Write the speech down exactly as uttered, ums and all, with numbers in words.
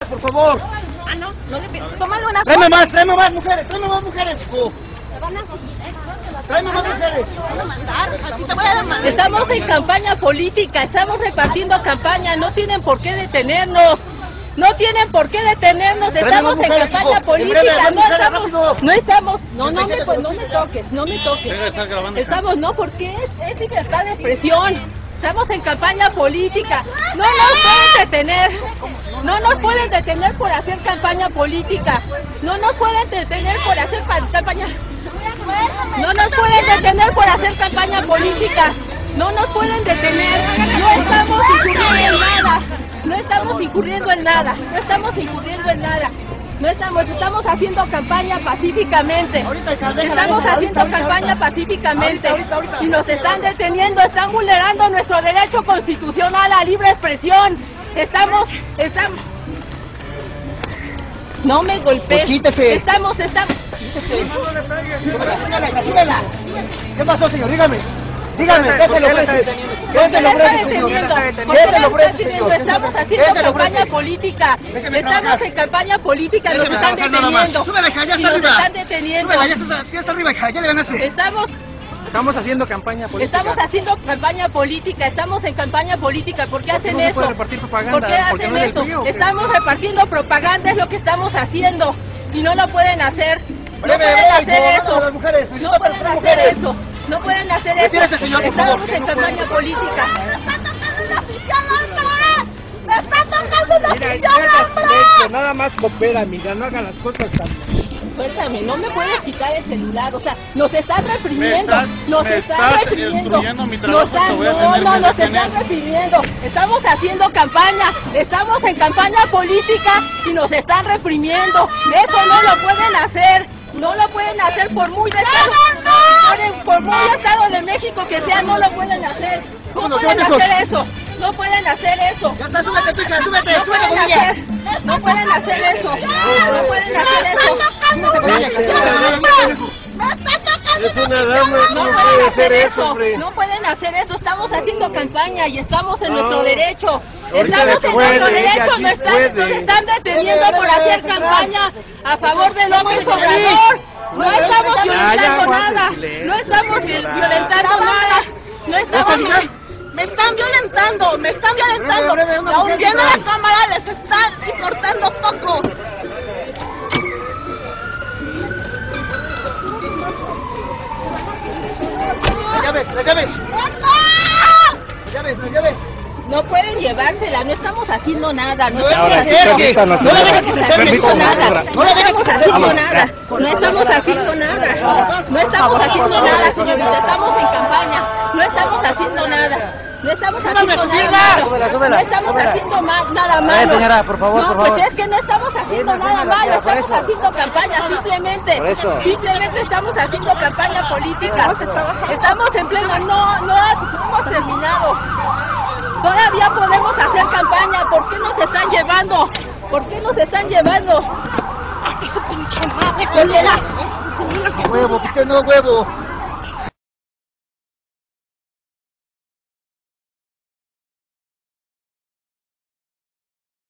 Por favor. Ah, no, no le pido. Tómale una. Tráeme más, tráeme más mujeres, tráeme más mujeres, hijo. Tráeme más mujeres. Estamos en campaña política, estamos repartiendo campaña, no tienen por qué detenernos. No tienen por qué detenernos, estamos en campaña política, no estamos, no estamos, no, no me, pues, no me toques, no me toques. Estamos, no, porque es, es libertad de expresión. Estamos en campaña política, no nos pueden detener, no nos pueden detener por hacer campaña política, no nos pueden detener por hacer campaña, no nos pueden detener por hacer campaña política, no nos pueden detener, no estamos incurriendo en nada, no estamos incurriendo en nada, no estamos incurriendo en nada. No estamos, estamos haciendo campaña pacíficamente. Estamos haciendo campaña pacíficamente. Y nos están deteniendo, están vulnerando nuestro derecho constitucional a libre expresión. Estamos, estamos. No me golpees. Pues quítese. Estamos, estamos. Súbela. ¿Qué pasó, señor? Dígame. Dígame, ¿qué se le ofrece? ¿Qué se le ofrece, señor? ¿Qué se le ofrece, señor? Estamos haciendo campaña política. Estamos en campaña política, nos están deteniendo. Súbela, hija, ya está arriba. Nos están deteniendo. Súbela, ya está, ya está arriba, hija, ya le ganaste. Estamos... Estamos haciendo campaña política. Estamos haciendo campaña política, estamos en campaña política. ¿Por qué hacen eso? ¿Por qué ¿Por qué hacen eso? Estamos repartiendo propaganda, es lo que estamos haciendo. Y no lo pueden hacer. No pueden hacer eso. No pueden hacer eso. No pueden hacer eso. Estamos en campaña política. ¡Me está tocando una silencio, nada más coopera, amiga, no haga las cosas tan... Suéltame, no me puedes quitar el celular, o sea, nos están reprimiendo, nos están reprimiendo, nos han, no, no, nos están reprimiendo, estamos haciendo campaña, estamos en campaña política y nos están reprimiendo, eso no lo pueden hacer, no lo pueden hacer por muy de estado, por muy estado de México que sea, no lo pueden hacer, no pueden hacer eso. No pueden hacer eso. Ya está, súbete, tú, hija, súbete, no súbete pueden hacer, no pueden hacer eso. No pueden hacer eso. Es una dama, no pueden hacer eso. No pueden hacer eso. Estamos haciendo campaña y estamos en nuestro derecho. Estamos en nuestro derecho. Nos están, nos están deteniendo por hacer campaña a favor de López Obrador. No estamos violentando nada. No estamos violentando nada. No estamos... Me están violentando, me están violentando. Aún viendo la cámara les están cortando poco. ¡Las llaves, las llaves! ¡Las llaves, las llaves! No pueden llevársela, no estamos haciendo nada. No estamos haciendo nada. No le dejes que se acerque. No le dejes que se haciendo nada. No estamos haciendo nada. No estamos haciendo nada, señorita. Estamos en campaña. No estamos haciendo nada. No estamos haciendo nada. No estamos haciendo más, nada malo. señora, por favor, no, por pues favor. es que no estamos haciendo nada malo. Estamos haciendo campaña, simplemente. Simplemente estamos haciendo campaña política. Estamos en pleno, no, no, no hemos terminado. Todavía podemos hacer campaña. ¿Por qué nos están llevando? ¿Por qué nos están llevando? ¡Aquí su pinche madre, culera! Huevo, ¿por qué no huevo?